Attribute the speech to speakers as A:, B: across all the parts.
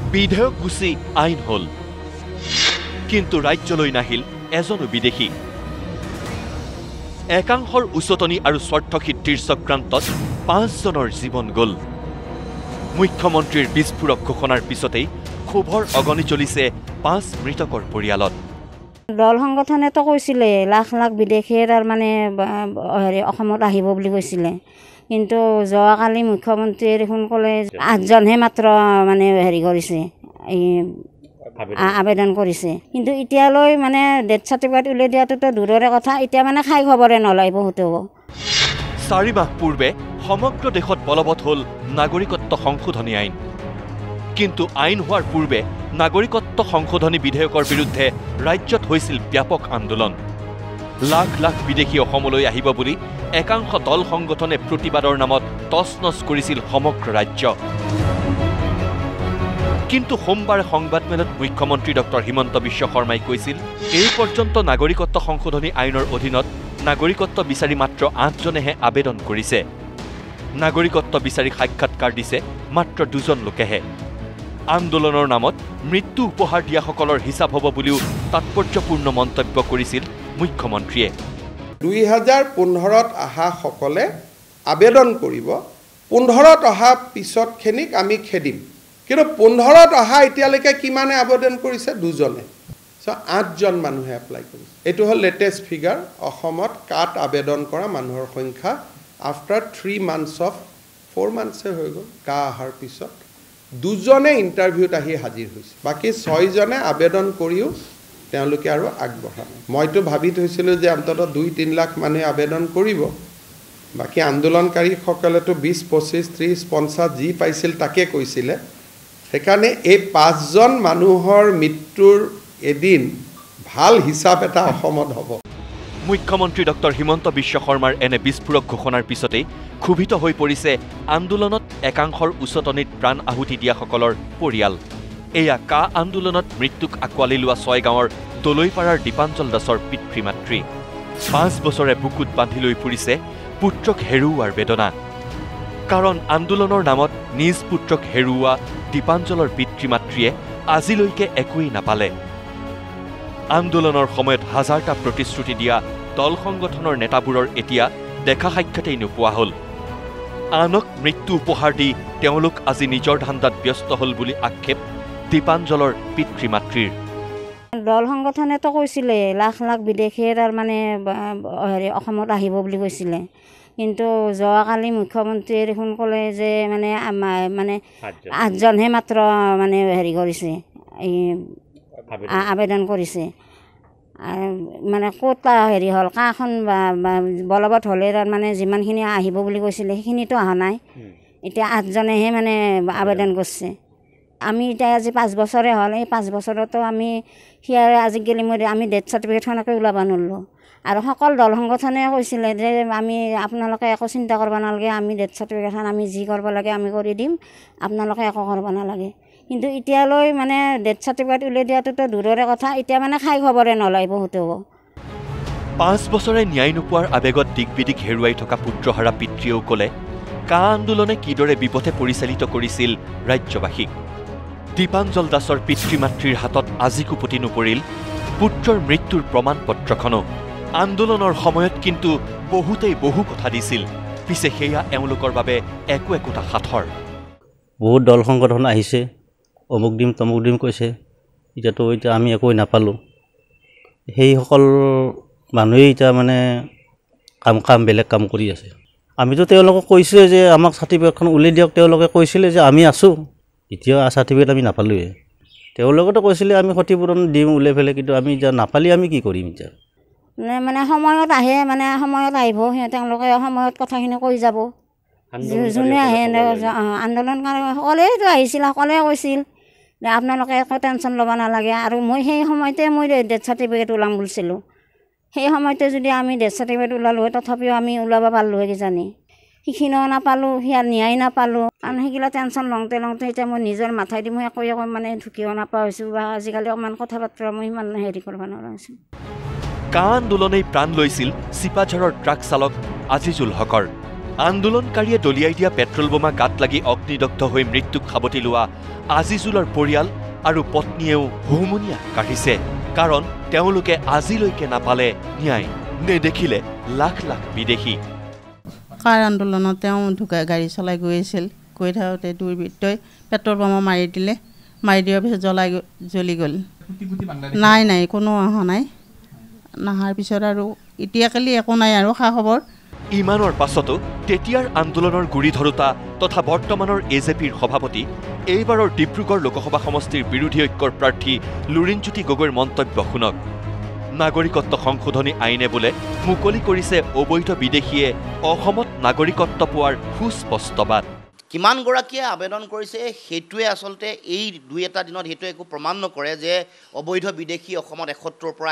A: বিধেয়ক গুচি আইন হল কিন্তু ৰাজ্যলৈ নাহিল এজনো বিদেশী একাংশৰ উচতনি আৰু স্বাৰ্থসিদ্ধিৰ চক্ৰান্তত 5 জনৰ জীৱন গল মুখ্যমন্ত্ৰীৰ বিস্ফোৰক ঘোষণাৰ পিছতেই ক্ষোভৰ অগনি চলিছে 5 মৃতকৰ পৰিয়ালত
B: দল সংগঠনে তো কৈছিলে লাখ লাখ বিদেশীৰ মানে অসমত আহিব বুলি কৈছিলে কিন্তু যোৱাকালি মুখ্যমন্ত্ৰীয়ে দেখোন ক'লে 8 জনহে মাত্ৰ মানে কৰিছে আবেদন কৰিছে কিন্তু এতিয়ালৈ মানে ডেথ সাৰ্টিফিকেট উলিয়াই দিয়াটো দূৰৰে কথা এতিয়া মানে খাই খবৰে নলয় বহুতো
A: 4 মাহ পূৰ্বে সমগ্ৰ দেশত বলবৎ হল নাগৰিকত্ব সংশোধনী আইন কিন্তু আইন হোৱাৰ পূৰ্বে নাগৰিকত্ব সংশোধনী বিধেয়কৰ বিৰুদ্ধে ৰাজ্যত হৈছিল ব্যাপক আন্দোলন লাখ লাখ বিদেশী অসমলৈ আহিব বুলি একাংশ দল সংগঠনে প্ৰতিবাদৰ নামত তছনছ কৰিছিল সমগ্ৰ ৰাজ্য কিন্তু সোমবাৰে সংবাদমেলত মুখ্যমন্ত্ৰী ডক্টৰ হিমন্ত বিশ্ব শৰ্মাই কৈছিল এই পৰ্যন্ত নাগৰিকত্ব সংশোধনী আইনৰ অধীনত নাগৰিকত্ব বিচাৰি মাত্ৰ 8 জনেহে আবেদন কৰিছে নাগৰিকত্ব বিচাৰি সাক্ষাৎকাৰ দিছে মাত্ৰ 2 জন লোকেহে আন্দোলনৰ নামত মৃত্যু উপহাৰ দিয়াসকলৰ হিচাপ হ'ব বুলিও তাৎপৰ্যপূৰ্ণ মন্তব্য কৰিছিল মুখ্যমন্ত্ৰীয়ে
C: 2015ত আহা সকলে আবেদন কৰিব 15ত অহা পিছতখিনিক আমি খেদিম কিন্তু 15ত অহা এতিয়ালৈকে কিমানে আবেদন কৰিছে 2 জনে সো 8 জন মানুহে এপ্লাই কৰিছে এটো হল লেটেষ্ট ফিগাৰ অসমত কাট আবেদন কৰা মানুহৰ সংখ্যা আফটাৰ 3 মান্থস অফ 4 মান্থস হৈ গ'ল কা আহাৰ পিছত 2 জনে ইন্টাৰভিউত আহি হাজিৰ হৈছে বাকি 6 জনে আবেদন কৰিও তেওঁলোকে আৰু আগবঢ়া মইতো ভাবি থৈছিলো যে অন্তত 2-3 লাখ মানুহে আবেদন কৰিব বাকি আন্দোলনকাৰী সকলেতো 20 25 30 50 জি পাইছিল তাকে কৈছিলে সেকাৰণে এই 5 জন মানুহৰ মৃত্যুৰ এদিন ভাল হিচাপ এটা অসমত হ'ব
A: মুখ্যমন্ত্ৰী ডক্টৰ হিমন্ত বিশ্ব শৰ্মাৰ এনে বিস্ফোৰক ঘোষণাৰ পিছতেই ক্ষোভিত হৈ পৰিছে আন্দোলনত একাংশৰ উচতনিত প্ৰাণ আহুতি দিয়াসকলৰ পৰিয়াল এয়া কা আন্দোলনত মৃত্যুক আকোৱালি লোৱা 6 গাঁৱৰ দলৈপাৰাৰ দীপাঞ্চল দাসৰ পিতৃ মাতৃ 5 বছৰে বুকুত বান্ধি লৈ ফুৰিছে পুত্ৰক হেৰুওৱাৰ বেদনা কাৰণ আন্দোলনৰ নামত নিজ পুত্ৰক হেৰুওৱা দীপাঞ্চলৰ পিতৃ মাতৃয়ে আজিলৈকে একোৱেই নাপালে আন্দোলনৰ সময়ত হাজাৰটা প্ৰতিশ্ৰুতি দিয়া দল সংগঠনৰ নেতাবোৰৰ এতিয়া দেখা সাক্ষাতেই নোপোৱা হ'ল আনক মৃত্যু উপহাৰ দি তেওঁলোক আজি নিজৰ ধান্দাত ব্যস্ত হ'ল বুলি আক্ষেপ দীপাঞ্চলৰ পিতৃ মাতৃৰ
B: দল সংগঠনে তো কৈছিলে লাখ লাখ বিদেশীৰ মানে অসমত আহিব বুলি কৈছিলে কিন্তু যোৱাকালি মুখ্যমন্ত্ৰীয়ে দেখোন ক'লে যে মানে 8 জনহে মাত্ৰ মানে কৰিছে আবেদন কৰিছে মানে ক'ত হল কাখন বলবৎ হ'লে মানে যিমানখিনি আহিব বুলি কৈছিলে সেইখিনিতো অহা নাই এতিয়া 8 জনেহে মানে আবেদন কৰিছে আমি এতিয়া আজি 5 বছৰে হ'ল এই 5 বছৰতো আমি হিয়াৰ আজিকালি আমি ডেথ সাৰ্টিফিকেটখনকে ওলাব নোৱাৰিলোঁ আৰু সকল দল সংগঠনে কৈছিলে যে আমি আপোনালোকে একো চিন্তা কৰিব নালাগে আমি ডেথ সাৰ্টিফিকেটখন আমি যি কৰিব লাগে আমি কৰি দিম আপোনালোকে একো কৰিব নালাগে কিন্তু এতিয়ালৈ মানে ডেথ সাৰ্টিফিকেট উলিয়াই দিয়াটো দূৰৰে কথা এতিয়া মানে খাই খবৰে নলয় বহুতো
A: 5 বছৰে ন্যায় নোপোৱাৰ আবেগত দিগবিদিক হেৰুৱাই থকা পুত্ৰহাৰা পিতৃয়েও ক'লে কা আন্দোলনে কিদৰে বিপথে পৰিচালিত কৰিছিল ৰাজ্যবাসীক দীপাঞ্চল দাসৰ পিতৃ মাতৃৰ হাতত আজিকো পুতি নপৰিল পুত্ৰৰ মৃত্যুৰ প্ৰমাণ পত্ৰখনো আন্দোলনৰ সময়ত কিন্তু বহুতেই বহু কথা দিছিল পিছে সেয়া এওঁলোকৰ বাবে একোটা সাথৰ
D: বহুত দল সংগঠন আহিছে অমুক দিম তমুক দিম কৈছে এতিয়া আমি একোই নাপালোঁ সেইসকল মানুহে এতিয়া মানে কাম বেলেগ কাম কৰি আছে আমিতো তেওঁলোকক কৈছোঁৱে যে আমাক সাৰ্টিফিকেটখন উলিয়াই দিয়ক তেওঁলোকে কৈছিলে যে আমি আছোঁ এতিয়া সাৰ্টিফিকেট আমি নাপালোঁৱে তেওঁলোকেতো কৈছিলে আমি ক্ষতিপূৰণ দিম উলিয়াই ফেলে কিন্তু আমি এতিয়া নাপালি আমি কি কৰিম এতিয়া
B: মানে সময়ত আহে মানে সময়ত আহিব তেওঁলোকে সময়ত কথাখিনি কৈ যাব যোনে আহে আন্দোলনকাৰী সকলেতো আহিছিল সকলে কৈছিল যে আপোনালোকে একো টেনশ্যন ল'ব নালাগে আৰু মই সেই সময়তে মই ডেথ সাৰ্টিফিকেট ওলাম বুলিছিলোঁ সেই সময়তে যদি আমি ডেথ সাৰ্টিফিকেট ওলালোঁ তথাপিও আমি ওলাব পাৰিলোঁ হয় কিজানি সেইখিনিও নাপালোঁ সিয়াৰ ন্যায় নাপালোঁ কাৰণ সেইগিলা টেনশ্যন লওঁতে এতিয়া মই নিজৰ মাথাই দি মই একো মানে ঢুকিও নাপা হৈছোঁ বা আজিকালি অকণমান কথা বতৰা মই ইমান কৰিব নোৱাৰা হৈছোঁ
A: কা আন্দোলনেই প্ৰাণ লৈছিল চিপাঝাৰৰ ট্ৰাক চালক আজিজুল হকৰ আন্দোলনকাৰীয়ে দলিয়াই দিয়া পেট্ৰল বোমা গাত লাগি অগ্নিদগ্ধ হৈ মৃত্যুক সাৱটি লোৱা আজিজুলৰ পৰিয়াল আৰু পত্নীয়েও হুমুনিয়া কাঢ়িছে। কাৰণ তেওঁলোকে আজিলৈকে নাপালে ন্যায়, নেদেখিলে লাখ লাখ বিদেশী।
E: কাৰ আন্দোলনত তেওঁ ঢুকাই গাড়ী চলাই গৈ আছিল, গৈ থাকোঁতে দুৰ্বৃত্তই পেট্ৰল বোমা মাৰি দিলে, মাৰি দিয়াৰ পিছত জ্বলি গ'ল। নাই কোনো অহা নাই, নহাৰ পিছত আৰু এতিয়াকালি একো নাই আৰু খা খবৰ।
A: ইমানৰ পাছতো তেতিয়াৰ আন্দোলনৰ গুৰি ধৰোতা তথা বৰ্তমানৰ AJPৰ সভাপতি, এইবাৰৰ ডিব্ৰুগড় লোকসভা সমষ্টিৰ বিৰোধী ঐক্যৰ প্ৰাৰ্থী লুৰিণজ্যোতি গগৈৰ মন্তব্য শুনক। নাগৰিকত্ব সংশোধনী আইনে বোলে মুকলি কৰিছে অবৈধ বিদেশীয়ে অসমত নাগৰিকত্ব পোৱাৰ সুস্পষ্ট বাট।
F: কিমানগৰাকীয়ে আবেদন কৰিছে সেইটোৱে আচলতে এই দুই এটা দিনত সেইটোৱে একো প্ৰমাণ নকৰে যে অবৈধ বিদেশী অসমত 71ৰ পৰা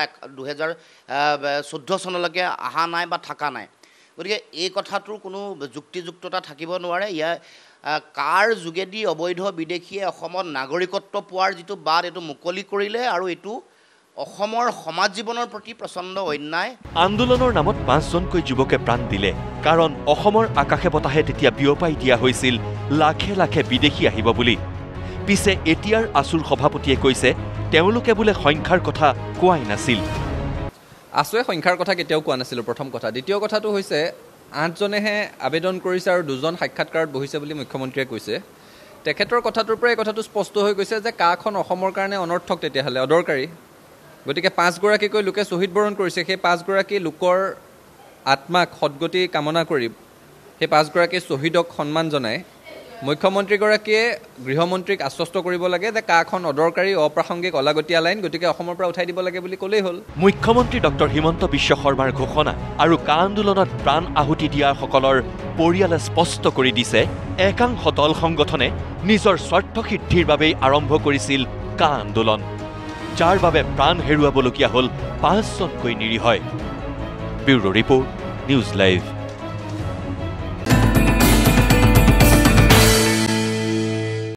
F: 2014 চনলৈকে অহা নাই বা থকা নাই। গতিকে এই কথাটোৰ কোনো যুক্তিযুক্ততা থাকিব নোৱাৰে। কাৰ যোগেদি অবৈধ বিদেশীয়ে অসমত নাগৰিকত্ব পোৱাৰ যিটো বাট এইটো মুকলি কৰিলে আৰু এইটো অসমৰ সমাজ জীৱনৰ প্ৰতি প্ৰচণ্ড অন্যায়।
A: আন্দোলনৰ নামত 5জনকৈ যুৱকে প্ৰাণ দিলে, কাৰণ অসমৰ আকাশে বতাহে তেতিয়া বিয়পাই দিয়া হৈছিল লাখে লাখে বিদেশী আহিব বুলি। পিছে এতিয়াৰ আছুৰ সভাপতিয়ে কৈছে তেওঁলোকে বোলে সংখ্যাৰ কথা কোৱাই নাছিল।
G: আছুৱে সংখ্যাৰ কথা কেতিয়াও কোৱা নাছিলোঁ, প্ৰথম কথা। দ্বিতীয় কথাটো হৈছে 8জনেহে আবেদন কৰিছে আৰু 2জন সাক্ষাৎকাৰত বহিছে বুলি মুখ্যমন্ত্ৰীয়ে কৈছে। তেখেতৰ কথাটোৰ পৰা এই কথাটো স্পষ্ট হৈ গৈছে যে কাখন অসমৰ কাৰণে অনৰ্থক, তেতিয়াহ'লে অদৰকাৰী। গতিকে 5গৰাকীকৈ লোকে শ্বহীদ বৰণ কৰিছে, সেই 5গৰাকী লোকৰ আত্মাক সদগতি কামনা কৰি সেই 5গৰাকী শ্বহীদক সন্মান জনাই মুখ্যমন্ত্ৰীগৰাকীয়ে গৃহমন্ত্ৰীক আশ্বস্ত কৰিব লাগে যে কাখন অদৰকাৰী, অপ্ৰাসংগিক, অলাগতীয়া লাইন, গতিকে অসমৰ পৰা উঠাই দিব লাগে বুলি ক'লেই হ'ল।
A: মুখ্যমন্ত্ৰী ডক্টৰ হিমন্ত বিশ্ব শৰ্মাৰ ঘোষণা আৰু কা আন্দোলনত প্ৰাণ আহুতি দিয়াসকলৰ পৰিয়ালে স্পষ্ট কৰি দিছে একাংশ দল সংগঠনে নিজৰ স্বাৰ্থ সিদ্ধিৰ বাবেই আৰম্ভ কৰিছিল কা আন্দোলন, যাৰ বাবে প্ৰাণ হেৰুৱাবলগীয়া হ'ল 5জনকৈ নিৰীহ। Bureau report, news live.